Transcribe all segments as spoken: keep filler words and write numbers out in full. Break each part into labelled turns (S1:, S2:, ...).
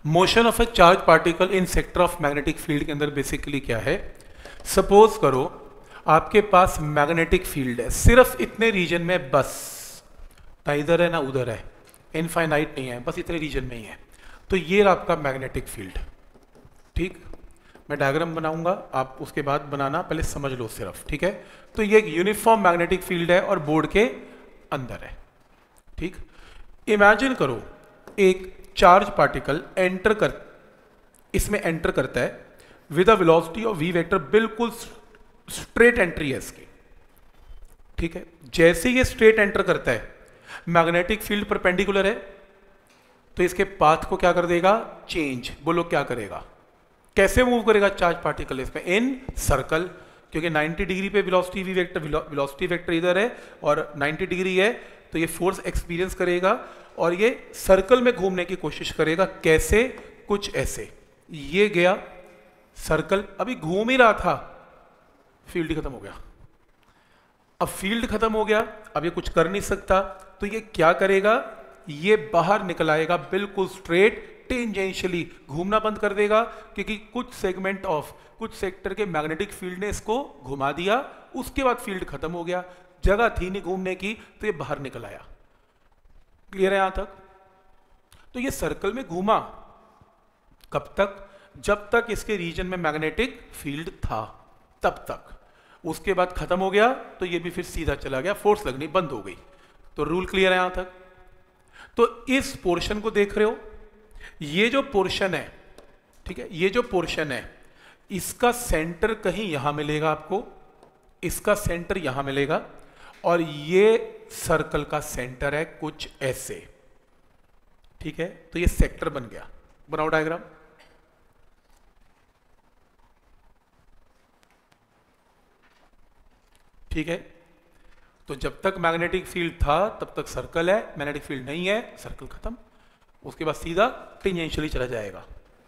S1: Motion of a charge particle in sector of magnetic field के अंदर basically क्या है, सपोज करो आपके पास मैग्नेटिक फील्ड है सिर्फ इतने रीजन में, बस ना इधर है ना उधर है, इनफाइनाइट नहीं है, बस इतने रीजन में ही है, तो ये आपका मैग्नेटिक फील्ड। ठीक, मैं डायग्राम बनाऊंगा, आप उसके बाद बनाना, पहले समझ लो सिर्फ, ठीक है। तो ये एक यूनिफॉर्म मैग्नेटिक फील्ड है और बोर्ड के अंदर है। ठीक, इमेजिन करो एक चार्ज पार्टिकल एंटर कर इसमें एंटर करता है with a velocity of V vector, बिल्कुल स्ट्रेट एंट्री है इसकी। ठीक है, जैसे ये स्ट्रेट एंटर करता है, मैग्नेटिक फील्ड परपेंडिकुलर है, तो इसके पाथ को क्या कर देगा, चेंज। बोलो क्या करेगा, कैसे मूव करेगा चार्ज पार्टिकल इसमें, इन सर्कल, क्योंकि नब्बे डिग्री पे velocity V vector velocity vector इधर है और नब्बे डिग्री है, तो ये फोर्स एक्सपीरियंस करेगा और ये सर्कल में घूमने की कोशिश करेगा। कैसे, कुछ ऐसे, ये गया सर्कल, अभी घूम ही रहा था, फील्ड खत्म हो गया। अब फील्ड खत्म हो गया, अब ये कुछ कर नहीं सकता, तो ये क्या करेगा, ये बाहर निकल आएगा बिल्कुल स्ट्रेट, टेंजेंशियली घूमना बंद कर देगा, क्योंकि कुछ सेगमेंट ऑफ कुछ सेक्टर के मैग्नेटिक फील्ड ने इसको घुमा दिया, उसके बाद फील्ड खत्म हो गया, जगह थी नहीं घूमने की, तो ये बाहर निकल आया। क्लियर है यहां तक? तो ये सर्कल में घूमा कब तक, जब तक इसके रीजन में मैग्नेटिक फील्ड था तब तक, उसके बाद खत्म हो गया तो ये भी फिर सीधा चला गया, फोर्स लगनी बंद हो गई। तो रूल क्लियर है यहां तक? तो इस पोर्शन को देख रहे हो, ये जो पोर्शन है, ठीक है, ये जो पोर्शन है, इसका सेंटर कहीं यहां मिलेगा आपको, इसका सेंटर यहां मिलेगा, और ये सर्कल का सेंटर है कुछ ऐसे। ठीक है, तो ये सेक्टर बन गया। बनाओ डायग्राम। ठीक है, तो जब तक मैग्नेटिक फील्ड था तब तक सर्कल है, मैग्नेटिक फील्ड नहीं है, सर्कल खत्म, उसके बाद सीधा टेंजेंशियली चला जाएगा।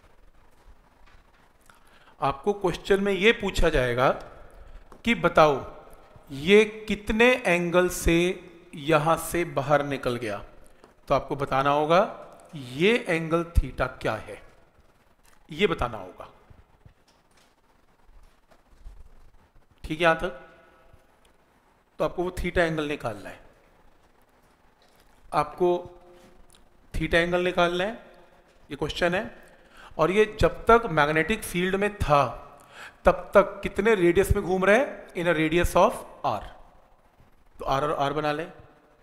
S1: आपको क्वेश्चन में यह पूछा जाएगा कि बताओ ये कितने एंगल से यहां से बाहर निकल गया, तो आपको बताना होगा ये एंगल थीटा क्या है, ये बताना होगा। ठीक है यहां तक? तो आपको वो थीटा एंगल निकालना है, आपको थीटा एंगल निकालना है, ये क्वेश्चन है। और ये जब तक मैग्नेटिक फील्ड में था तब तक कितने रेडियस में घूम रहे हैं, in a radius of R, तो आर और आर बना लें।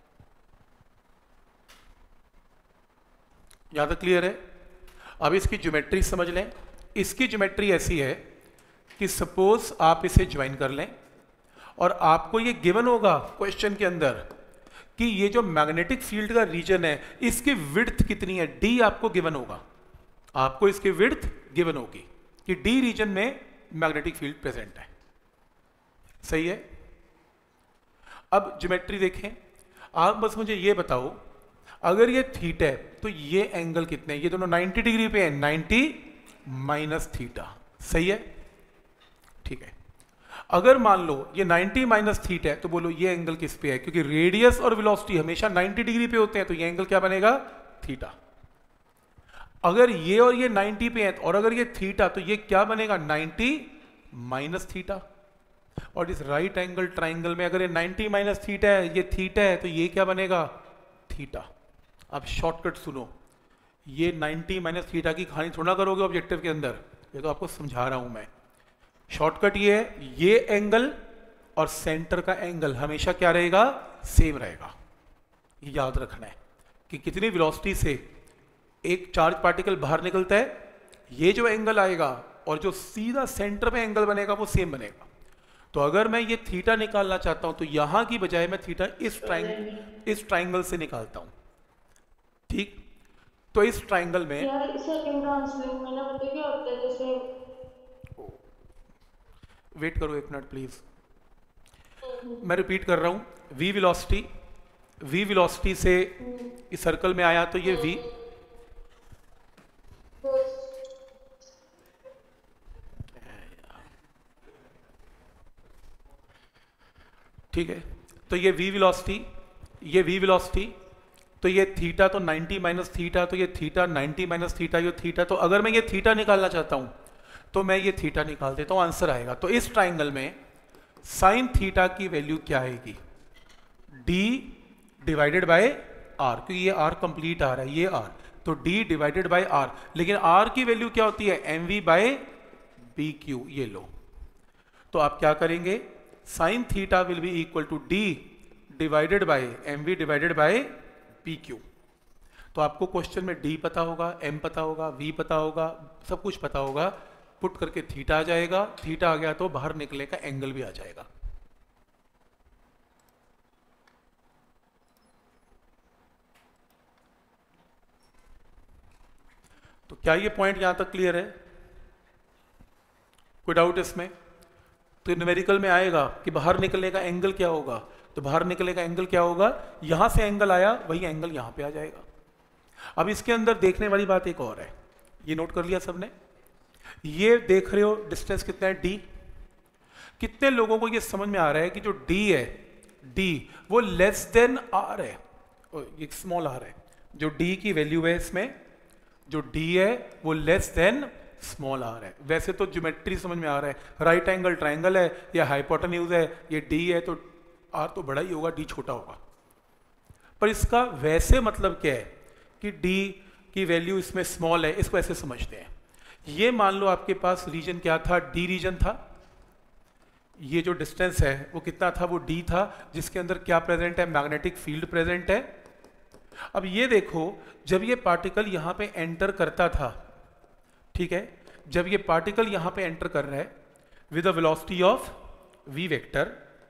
S1: यहां तक क्लियर है? अब इसकी ज्योमेट्री समझ लें। इसकी ज्योमेट्री ऐसी है कि सपोज आप इसे ज्वाइन कर लें और आपको ये गिवन होगा क्वेश्चन के अंदर कि ये जो मैग्नेटिक फील्ड का रीजन है इसकी विड्थ कितनी है, डी आपको गिवन होगा, आपको इसकी विड्थ गिवन होगी कि डी रीजन में मैग्नेटिक फील्ड प्रेजेंट है। सही है? अब ज्योमेट्री देखें, आप बस मुझे ये बताओ, अगर ये थीटा है तो ये एंगल कितने हैं, ये दोनों नब्बे डिग्री पे है, नब्बे माइनस थीटा। सही है? ठीक है, अगर मान लो ये नब्बे माइनस थीटा है तो बोलो ये एंगल किस पे है, क्योंकि रेडियस और वेलोसिटी हमेशा नब्बे डिग्री पे होते हैं, तो ये एंगल क्या बनेगा, थीटा। अगर ये और ये नब्बे पे है और अगर ये थीटा, तो ये क्या बनेगा, नब्बे माइनस थीटा। और इस राइट एंगल ट्राइंगल में अगर ये नब्बे माइनस थीटा है, ये थीटा है, तो ये क्या बनेगा, थीटा। अब शॉर्टकट सुनो, ये नब्बे माइनस थीटा की कहानी थोड़ा करोगे ऑब्जेक्टिव के अंदर, ये तो आपको समझा रहा हूं मैं। शॉर्टकट ये है, ये एंगल और सेंटर का एंगल हमेशा क्या रहेगा, सेम रहेगा। ये याद रखना है कि कितनी वेलोसिटी से एक चार्ज पार्टिकल बाहर निकलता है, ये जो एंगल आएगा और जो सीधा सेंटर में एंगल बनेगा वो सेम बनेगा। तो अगर मैं ये थीटा निकालना चाहता हूं तो यहां की बजाय मैं थीटा इस ट्राइंगल इस ट्राइंगल से निकालता हूं। ठीक, तो इस ट्राइंगल में
S2: यार सेकंड ट्रांसलेट में ना पता क्या होता है, जैसे
S1: वेट करो एक मिनट प्लीज, मैं रिपीट कर रहा हूं, v वेलोसिटी v वेलोसिटी से इस सर्कल में आया तो ये v, ठीक है, तो ये v वेलोसिटी, ये v वेलोसिटी, तो ये थीटा तो नाइन्टी माइनस थीटा, तो ये थीटा नाइन्टी माइनस थीटा, ये थीटा, तो अगर मैं ये थीटा निकालना चाहता हूं तो मैं ये थीटा निकाल देता हूं, आंसर आएगा। तो इस ट्राइंगल में साइन थीटा की वैल्यू क्या आएगी, डी डिवाइडेड बाय आर, क्योंकि ये आर कंप्लीट आ रहा है, ये आर, तो डी डिवाइडेड बाय आर। लेकिन आर की वैल्यू क्या होती है, M V by B Q, ये लो। तो आप क्या करेंगे, sine theta will be equal to D divided by M V divided by P Q. तो आपको क्वेश्चन में डी पता होगा, एम पता होगा, वी पता होगा, सब कुछ पता होगा, पुट करके थीटा आ जाएगा, थीटा आ गया तो बाहर निकले का एंगल भी आ जाएगा। तो क्या ये पॉइंट यहां तक क्लियर है, कोई डाउट इसमें? तो न्यूमेरिकल में आएगा कि बाहर निकलने का एंगल क्या होगा, तो बाहर निकलने का एंगल क्या होगा, यहां से एंगल आया वही एंगल यहां पे आ जाएगा। अब इसके अंदर देखने वाली बात एक और है, ये नोट कर लिया सबने, ये देख रहे हो डिस्टेंस कितना है, डी। कितने लोगों को ये समझ में आ रहा है कि जो डी है, डी वो लेस देन आर है, ये स्मॉल आर है, जो डी की वैल्यू है इसमें, जो डी है वो लेस देन स्मॉल आर है। वैसे तो ज्योमेट्री समझ में आ रहा है, राइट एंगल ट्राइंगल है या हाइपोटेन्यूज है, ये डी है तो आर तो बड़ा ही होगा, डी छोटा होगा। पर इसका वैसे मतलब क्या है कि डी की वैल्यू इसमें स्मॉल है, इसको ऐसे समझते हैं। ये मान लो आपके पास रीजन क्या था, डी रीजन था, ये जो डिस्टेंस है वो कितना था, वो डी था, जिसके अंदर क्या प्रेजेंट है, मैग्नेटिक फील्ड प्रेजेंट है। अब ये देखो, जब ये पार्टिकल यहां पे एंटर करता था, ठीक है, जब ये पार्टिकल यहां पे एंटर कर रहा है with a velocity of v vector,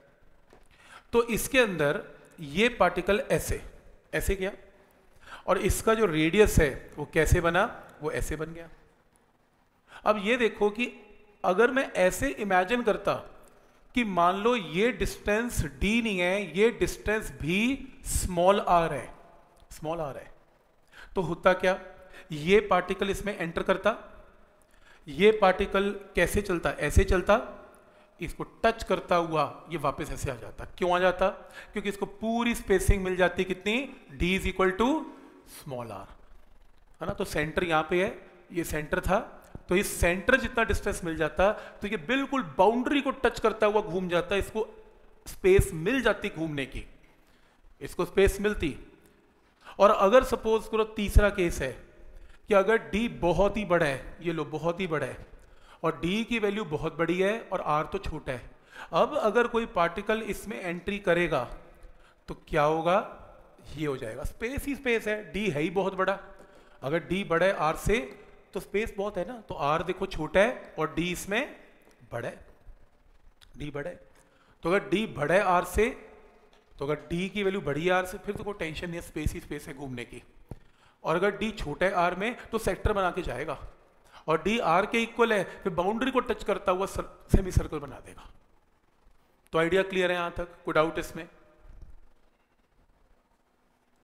S1: तो इसके अंदर ये पार्टिकल ऐसे ऐसे गया, और इसका जो रेडियस है वो कैसे बना, वो ऐसे बन गया। अब ये देखो कि अगर मैं ऐसे इमेजिन करता कि मान लो ये डिस्टेंस d नहीं है, ये डिस्टेंस भी स्मॉल आर है, स्मॉल आर है, तो होता क्या, ये पार्टिकल इसमें एंटर करता, ये पार्टिकल कैसे चलता, ऐसे चलता, इसको टच करता हुआ ये वापस ऐसे आ जाता। क्यों आ जाता, क्योंकि इसको पूरी स्पेसिंग मिल जाती कितनी, d is equal to small r, है ना। तो सेंटर यहां पे है, ये सेंटर था, तो इस सेंटर जितना डिस्टेंस मिल जाता तो ये बिल्कुल बाउंड्री को टच करता हुआ घूम जाता, इसको स्पेस मिल जाती घूमने की, इसको स्पेस मिलती। और अगर सपोज करो तीसरा केस है कि अगर d बहुत ही बड़ा है, ये लो बहुत ही बड़ा है, और d की वैल्यू बहुत बड़ी है और r तो छोटा है, अब अगर कोई पार्टिकल इसमें एंट्री करेगा तो क्या होगा, ये हो जाएगा, स्पेस ही स्पेस है, d है ही बहुत बड़ा, अगर d बड़ा है r से तो स्पेस बहुत है ना, तो r देखो छोटा है और d इसमें बड़ा है, d बड़ा है, तो अगर d बड़ा है r से, तो अगर d की वैल्यू बड़ी है r से, फिर तो कोई टेंशन नहीं है, स्पेस ही स्पेस है घूमने की। और अगर d छोटा है r में तो सेक्टर बना के जाएगा, और d r के इक्वल है, फिर बाउंड्री को टच करता हुआ सेमी सर्कल बना देगा। तो आइडिया क्लियर है यहां तक, कोई डाउट इसमें?